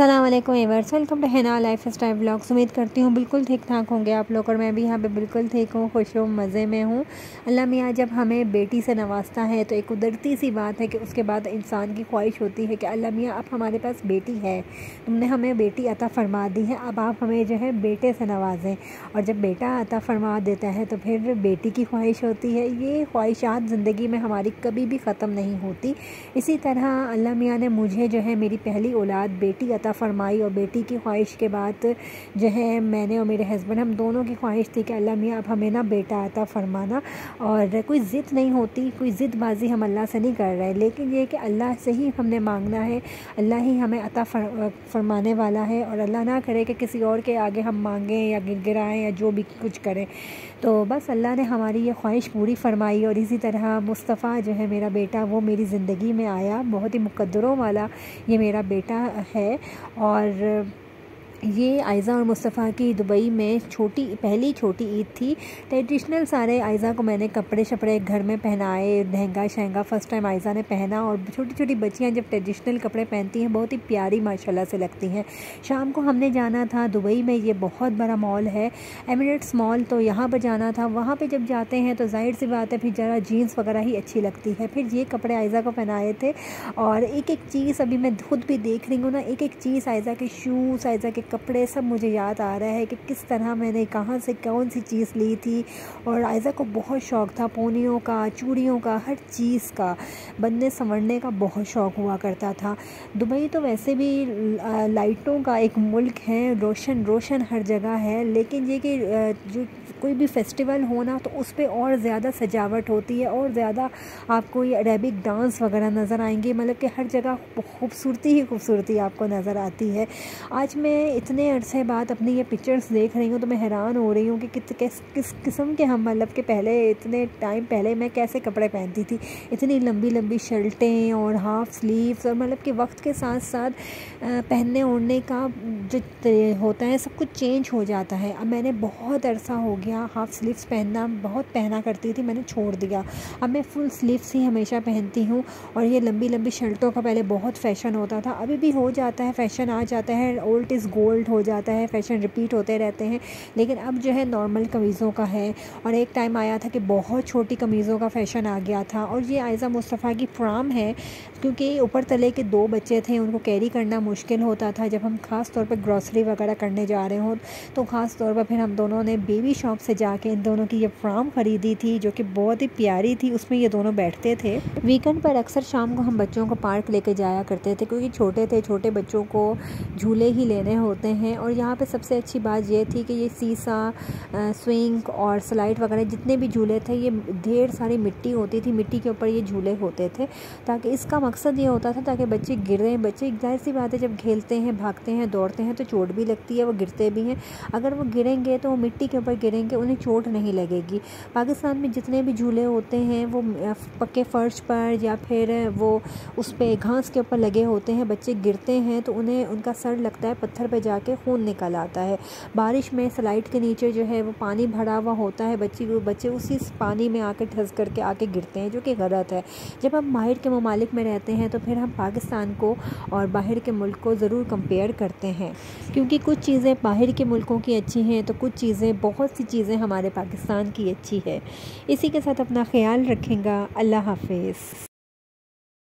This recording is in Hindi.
अस्सलाम वालेकुम एवर्स, welcome to Hina lifestyle vlogs. उम्मीद करती हूँ बिल्कुल ठीक ठाक होंगे आप लोग, और मैं भी यहाँ पे बिल्कुल ठीक हूँ, खुश हूँ, मज़े में हूँ। अल्लाह मियाँ जब हमें बेटी से नवाजता है तो एक कुदरती सी बात है कि उसके बाद इंसान की ख्वाहिश होती है कि अल्लाह मियाँ अब हमारे पास बेटी है, तुमने हमें बेटी अता फ़रमा दी है, अब आप हमें जो है बेटे से नवाजें। और जब बेटा अता फ़रमा देता है तो फिर बेटी की ख्वाहिश होती है। ये ख्वाहिशात ज़िंदगी में हमारी कभी भी ख़त्म नहीं होती। इसी तरह अल्लाह मियाँ ने मुझे जो है मेरी पहली औलाद बेटी अता फ़रमाई, और बेटी की ख्वाहिश के बाद जो है मैंने और मेरे हस्बैंड, हम दोनों की ख्वाहिश थी कि अल्लाह मियाँ अब हमें ना बेटा अता फ़रमाना। और कोई ज़िद नहीं होती, कोई ज़िदबाज़ी हम अल्लाह से नहीं कर रहे, लेकिन ये कि अल्लाह से ही हमने मांगना है, अल्लाह ही हमें अता फ़रमाने वाला है। और अल्लाह ना करे कि किसी और के आगे हम मांगें या गिड़गिड़ाएं या जो भी कुछ करें। तो बस अल्लाह ने हमारी ये ख्वाहिश पूरी फ़रमाई। और इसी तरह मुस्तफ़ा जो है मेरा बेटा, वो मेरी ज़िंदगी में आया। बहुत ही मुक़द्दरों वाला ये मेरा बेटा है। और ये आयज़ा और मुस्तफ़ा की दुबई में पहली छोटी ईद थी। ट्रेडिशनल सारे आयज़ा को मैंने कपड़े शपड़े घर में पहनाए, लहंगा शहंगा फ़र्स्ट टाइम आयज़ा ने पहना। और छोटी छोटी बच्चियां जब ट्रेडिशनल कपड़े पहनती हैं बहुत ही प्यारी माशाल्लाह से लगती हैं। शाम को हमने जाना था दुबई में, ये बहुत बड़ा मॉल है एमिरेट्स मॉल, तो यहाँ पर जाना था। वहाँ पर जब जाते हैं तो जाहिर सी बात है फिर ज़रा जीन्स वगैरह ही अच्छी लगती है। फिर ये कपड़े आयज़ा को पहनाए थे, और एक एक चीज़ अभी मैं खुद भी देख रही हूँ ना, एक एक चीज़, आयज़ा के शूज़, आयज़ा के कपड़े, सब मुझे याद आ रहा है कि किस तरह मैंने कहाँ से कौन सी चीज़ ली थी। और आयज़ा को बहुत शौक़ था पोनियों का, चूड़ियों का, हर चीज़ का, बनने संवरने का बहुत शौक़ हुआ करता था। दुबई तो वैसे भी लाइटों का एक मुल्क है, रोशन रोशन हर जगह है। लेकिन ये कि जो कोई भी फेस्टिवल हो ना तो उस पर और ज़्यादा सजावट होती है, और ज़्यादा आपको ये अरेबिक डांस वगैरह नज़र आएंगे। मतलब कि हर जगह खूबसूरती ही खूबसूरती आपको नज़र आती है। आज मैं इतने अरसे बाद अपनी ये पिक्चर्स देख रही हूँ तो मैं हैरान हो रही हूँ कि किस किस्म के हम, मतलब कि पहले इतने टाइम पहले मैं कैसे कपड़े पहनती थी, इतनी लंबी लंबी शर्टें और हाफ़ स्लीव्स, और मतलब कि वक्त के साथ साथ पहनने ओढ़ने का जो होता है सब कुछ चेंज हो जाता है। अब मैंने बहुत अरसा हो गया हाफ़ स्लीव्स पहनना, बहुत पहना करती थी, मैंने छोड़ दिया। अब मैं फुल स्लीव्स ही हमेशा पहनती हूँ। और ये लंबी लंबी शर्टों का पहले बहुत फ़ैशन होता था, अभी भी हो जाता है, फ़ैशन आ जाता है, ओल्ड इज़ गोल्ड हो जाता है, फ़ैशन रिपीट होते रहते हैं। लेकिन अब जो है नॉर्मल कमीज़ों का है। और एक टाइम आया था कि बहुत छोटी कमीज़ों का फ़ैशन आ गया था। और ये आयज़ा मुस्तफ़ा की फ्राम है, क्योंकि ऊपर तले के 2 बच्चे थे, उनको कैरी करना मुश्किल होता था। जब हम ख़ास तौर पर ग्रॉसरी वगैरह करने जा रहे हों तो ख़ास तौर पर फिर हम दोनों ने बेबी शॉप से जाके इन दोनों की ये फ्राम ख़रीदी थी, जो कि बहुत ही प्यारी थी। उसमें ये दोनों बैठते थे। वीकेंड पर अक्सर शाम को हम बच्चों को पार्क लेके जाया करते थे, क्योंकि छोटे थे, छोटे बच्चों को झूले ही लेने होते हैं। और यहाँ पे सबसे अच्छी बात ये थी कि ये सीसा, स्विंग और स्लाइड वगैरह जितने भी झूले थे, ये ढेर सारी मिट्टी होती थी, मिट्टी के ऊपर ये झूले होते थे, ताकि इसका मकसद ये होता था ताकि बच्चे गिरें। बच्चे जाहिर सी बात है जब खेलते हैं, भागते हैं, दौड़ते हैं तो चोट भी लगती है, वो गिरते भी हैं। अगर वो गिरेंगे तो वो मिट्टी के ऊपर गिरेंगे, उन्हें चोट नहीं लगेगी। पाकिस्तान में जितने भी झूले होते हैं वो पक्के फ़र्श पर या फिर वो उस पर घास के ऊपर लगे होते हैं। बच्चे गिरते हैं तो उन्हें उनका सर लगता है पत्थर पे जाके खून निकल आता है। बारिश में स्लाइड के नीचे जो है वो पानी भरा हुआ होता है, बच्चे उसी पानी में आके ठस करके आके गिरते हैं, जो कि गलत है। जब हम बाहर के ममालिक में रहते हैं तो फिर हम पाकिस्तान को और बाहर के मुल्क को ज़रूर कंपेयर करते हैं, क्योंकि कुछ चीज़ें बाहर के मुल्कों की अच्छी हैं तो कुछ चीज़ें, बहुत सी चीज़ें हमारे पाकिस्तान की अच्छी है। इसी के साथ अपना ख्याल रखेंगे। अल्लाह हाफ़िज़।